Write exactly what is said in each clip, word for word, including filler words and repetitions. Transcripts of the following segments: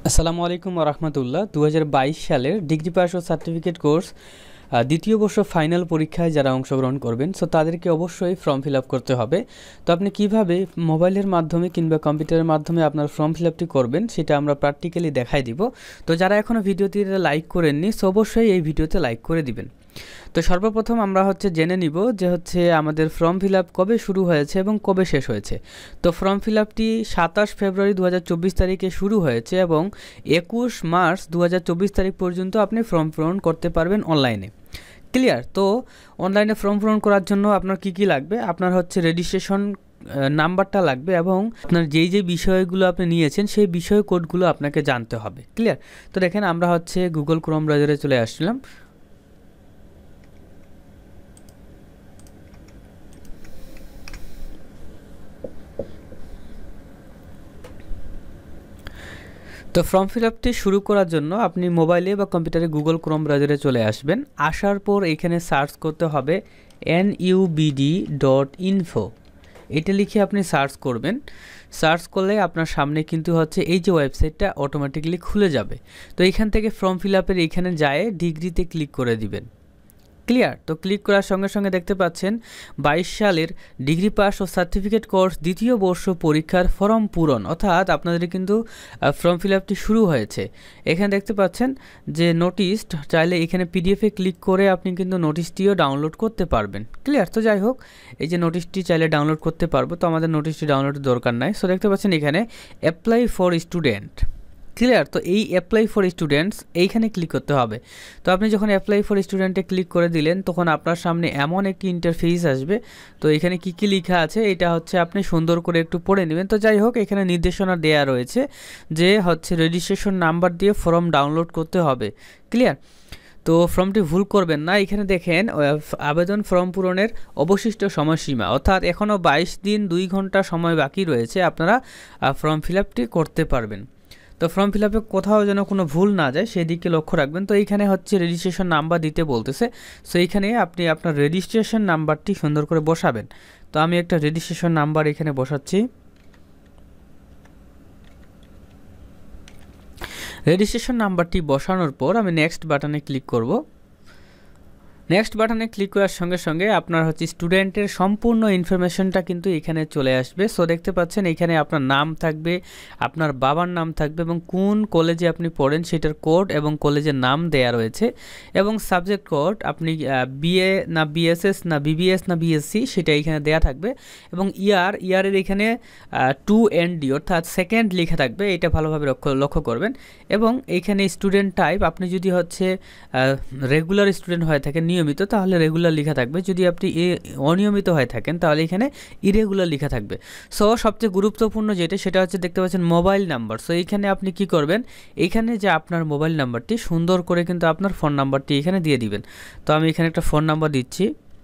আসসালামু আলাইকুম ওয়া রাহমাতুল্লাহ। দু হাজার বাইশ সালের ডিগ্রি পাস ও সার্টিফিকেট কোর্স দ্বিতীয় বর্ষ ফাইনাল পরীক্ষায় যারা অংশগ্রহণ করবেন, সো তাদেরকে অবশ্যই ফর্ম ফিল আপ করতে হবে। তো আপনি কিভাবে মোবাইলের মাধ্যমে কিংবা কম্পিউটারের মাধ্যমে আপনার ফর্ম ফিল আপটি করবেন সেটা আমরা প্র্যাকটিক্যালি দেখাই দিব। তো যারা এখনও ভিডিওটিতে লাইক করেননি, সো অবশ্যই এই ভিডিওতে লাইক করে দিবেন। তো সর্বপ্রথম আমরা হচ্ছে জেনে নিব যে হচ্ছে আমাদের ফর্ম ফিল আপ কবে শুরু হয়েছে এবং কবে শেষ হয়েছে। তো ফর্ম ফিল আপটি সাতাশ ফেব্রুয়ারি দু হাজার চব্বিশ তারিখে শুরু হয়েছে এবং একুশ মার্চ দু হাজার চব্বিশ তারিখ পর্যন্ত আপনি ফর্ম পূরণ করতে পারবেন অনলাইনে। ক্লিয়ার? তো অনলাইনে ফর্ম পূরণ করার জন্য আপনার কি কি লাগবে? আপনার হচ্ছে রেজিস্ট্রেশন নাম্বারটা লাগবে এবং আপনার যেই যে বিষয়গুলো আপনি নিয়েছেন সেই বিষয় কোডগুলো আপনাকে জানতে হবে। ক্লিয়ার? তো দেখেন আমরা হচ্ছে গুগল ক্রোম ব্রাউজারে চলে আসলাম। তো ফর্ম ফিল আপটি শুরু করার জন্য আপনি মোবাইলে বা কম্পিউটারে গুগল ক্রোম ব্রাউজারে চলে আসবেন। আসার পর এখানে সার্চ করতে হবে N U B D dot info, এটা লিখে আপনি সার্চ করবেন। সার্চ করলে আপনার সামনে কিন্তু হচ্ছে এই যে ওয়েবসাইটটা অটোমেটিকলি খুলে যাবে। তো এখান থেকে ফর্ম ফিল আপের এখানে যায় ডিগ্রিতে ক্লিক করে দিবেন। ক্লিয়ার? তো ক্লিক করার সঙ্গে সঙ্গে দেখতে পাচ্ছেন বাইশ সালের ডিগ্রি পাস ও সার্টিফিকেট কোর্স দ্বিতীয় বর্ষ পরীক্ষার ফর্ম পূরণ, অর্থাৎ আপনাদের কিন্তু ফর্ম ফিল আপটি শুরু হয়েছে। এখানে দেখতে পাচ্ছেন যে নোটিশ, চাইলে এখানে পিডিএফে ক্লিক করে আপনি কিন্তু নোটিশটিও ডাউনলোড করতে পারবেন। ক্লিয়ার? তো যাই হোক, এই যে নোটিশটি চাইলে ডাউনলোড করতে পারবো, তো আমাদের নোটিশটি ডাউনলোডের দরকার নাই। সো দেখতে পাচ্ছেন এখানে অ্যাপ্লাই ফর স্টুডেন্ট। ক্লিয়ার? তো এই অ্যাপ্লাই ফর স্টুডেন্টস এইখানে ক্লিক করতে হবে। তো আপনি যখন অ্যাপ্লাই ফর স্টুডেন্টে ক্লিক করে দিলেন তখন আপনার সামনে এমন একটি ইন্টারফেস আসবে। তো এখানে কি কি লেখা আছে এটা হচ্ছে আপনি সুন্দর করে একটু পড়ে নেবেন। তো যাই হোক, এখানে নির্দেশনা দেয়া রয়েছে যে হচ্ছে রেজিস্ট্রেশন নাম্বার দিয়ে ফর্ম ডাউনলোড করতে হবে। ক্লিয়ার? তো ফর্মটি ভুল করবেন না। এখানে দেখেন আবেদন ফর্ম পূরণের অবশিষ্ট সময়সীমা, অর্থাৎ এখনও বাইশ দিন দুই ঘন্টা সময় বাকি রয়েছে, আপনারা ফর্ম ফিল আপটি করতে পারবেন। তো ফর্ম ফিল আপে কোথাও যেন কোনো ভুল না যায় সেই দিকে লক্ষ্য রাখবেন। তো এইখানে হচ্ছে রেজিস্ট্রেশন নাম্বার দিতে বলতেছে, সো এইখানে আপনি আপনার রেজিস্ট্রেশন নাম্বারটি সুন্দর করে বসাবেন। তো আমি একটা রেজিস্ট্রেশন নাম্বার এখানে বসাচ্ছি। রেজিস্ট্রেশন নাম্বারটি বসানোর পর আমি নেক্সট বাটনে ক্লিক করব। নেক্সট বাটনে ক্লিক করার সঙ্গে সঙ্গে আপনার হচ্ছে স্টুডেন্টের সম্পূর্ণ ইনফরমেশনটা কিন্তু এখানে চলে আসবে। সো দেখতে পাচ্ছেন এখানে আপনার নাম থাকবে, আপনার বাবার নাম থাকবে এবং কোন কলেজে আপনি পড়েন সেটার কোড এবং কলেজের নাম দেয়া রয়েছে এবং সাবজেক্ট কোড, আপনি বিএ না বিএসএস না বিবিএস না বিএসসি সেটা এখানে দেয়া থাকবে এবং ইয়ার ইয়ারের এখানে টু এন ডি অর্থাৎ সেকেন্ড লেখা থাকবে, এটা ভালোভাবে লক্ষ্য লক্ষ্য করবেন। এবং এইখানে স্টুডেন্ট টাইপ, আপনি যদি হচ্ছে রেগুলার স্টুডেন্ট হয়ে থাকেন নিয়মিত তাহলে রেগুলার লেখা থাকবে, যদি আপনি অনিয়মিত হয়ে থাকেন তাহলে এখানে ইরেগুলার লেখা থাকবে। সো সবচেয়ে গুরুত্বপূর্ণ যেটা সেটা হচ্ছে দেখতে পাচ্ছেন মোবাইল নাম্বার। সো এইখানে আপনি কি করবেন, এইখানে যে আপনার মোবাইল নাম্বারটি সুন্দর করে কিন্তু আপনার ফোন নাম্বারটি এখানে দিয়ে দিবেন। তো আমি এখানে একটা ফোন নাম্বার দিচ্ছি।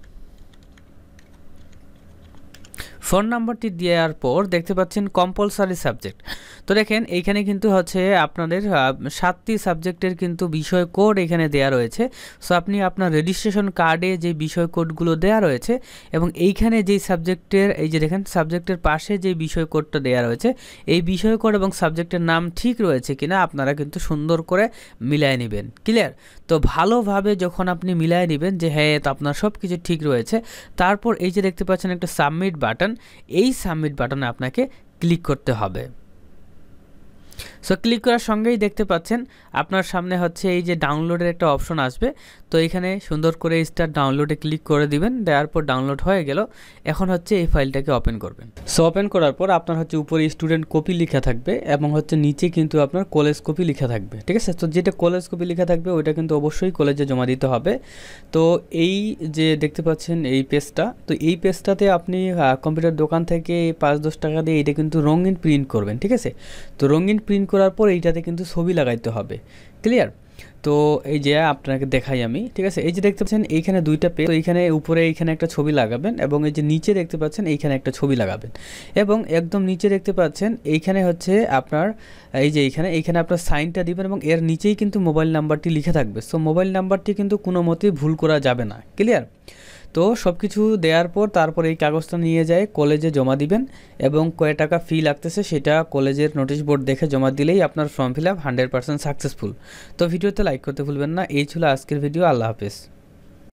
ফোন নাম্বারটি দেওয়ার পর দেখতে পাচ্ছেন কম্পালসারি সাবজেক্ট। তো দেখেন এইখানে কিন্তু হচ্ছে আপনাদের সাতটি সাবজেক্টের কিন্তু বিষয় কোড এখানে দেয়া রয়েছে। সো আপনি আপনার রেজিস্ট্রেশন কার্ডে যে বিষয় কোডগুলো দেয়া রয়েছে এবং এইখানে যেই সাবজেক্টের এই যে দেখেন সাবজেক্টের পাশে যে বিষয় কোডটা দেয়া রয়েছে এই বিষয় কোড এবং সাবজেক্টের নাম ঠিক রয়েছে কিনা আপনারা কিন্তু সুন্দর করে মিলাই নেবেন। ক্লিয়ার? তো ভালোভাবে যখন আপনি মিলাই নেবেন যে হ্যাঁ তো আপনার সব কিছু ঠিক রয়েছে, তারপর এই যে দেখতে পাচ্ছেন একটা সাবমিট বাটন, এই সাবমিট বাটনে আপনাকে ক্লিক করতে হবে। সো ক্লিক করার সঙ্গেই দেখতে পাচ্ছেন আপনার সামনে হচ্ছে এই যে ডাউনলোডের একটা অপশন আসবে। তো এখানে সুন্দর করে স্টার্ট ডাউনলোডে ক্লিক করে দিবেন। দেওয়ার পর ডাউনলোড হয়ে গেল। এখন হচ্ছে এই ফাইলটাকে ওপেন করবেন। সো ওপেন করার পর আপনার হচ্ছে উপরে স্টুডেন্ট কপি লেখা থাকবে এবং হচ্ছে নিচে কিন্তু আপনার কলেজ কপি লেখা থাকবে। ঠিক আছে? তো যেটা কলেজ কপি লেখা থাকবে ওইটা কিন্তু অবশ্যই কলেজে জমা দিতে হবে। তো এই যে দেখতে পাচ্ছেন এই পেজটা, তো এই পেজটাতে আপনি কম্পিউটার দোকান থেকে পাঁচ দশ টাকা দিয়ে এটা কিন্তু রঙিন প্রিন্ট করবেন। ঠিক আছে? তো রঙিন প্রিন্ট করার পর এইটাতে কিন্তু ছবি লাগাইতে হবে। ক্লিয়ার? তো এই যে আপনাকে দেখাই আমি। ঠিক আছে? এই যে দেখতে পাচ্ছেন এইখানে দুইটা পেজ, তো এইখানে উপরে এইখানে একটা ছবি লাগাবেন এবং এই যে নিচে দেখতে পাচ্ছেন এইখানে একটা ছবি লাগাবেন এবং একদম নিচে দেখতে পাচ্ছেন এইখানে হচ্ছে আপনার এই যে এইখানে এইখানে আপনার সাইনটা দিবেন এবং এর নিচেই কিন্তু মোবাইল নাম্বারটি লিখে থাকবে। সো মোবাইল নাম্বারটি কিন্তু কোনো মতেই ভুল করা যাবে না। ক্লিয়ার? তো সব কিছু দেওয়ার পর তারপর এই কাগজটা নিয়ে যায় কলেজে জমা দিবেন এবং কয় টাকা ফি লাগতেছে সেটা কলেজের নোটিশ বোর্ড দেখে জমা দিলেই আপনার form fill up hundred percent successful. তো ভিডিওতে লাইক করতে ভুলবেন না। এই ছিল আজকের ভিডিও। আল্লাহ হাফেজ।